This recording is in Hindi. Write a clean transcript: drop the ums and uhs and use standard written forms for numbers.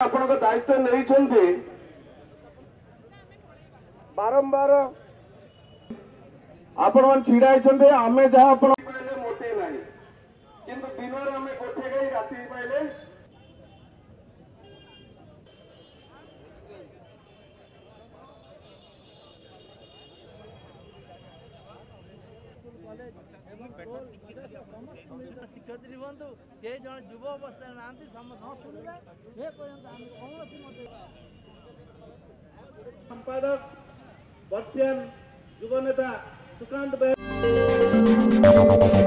आपण दायित्व नहीं बारंबार आपण छिड़ा आमे जहाँ मोटे ना किंतु दिन आम गोटे गई राति पाइले शिक्षयत्री हूँ ये जन युव अवस्था ना शुणा से पर्यटन कौन संपादक वर्षियन युव नेता सुकांत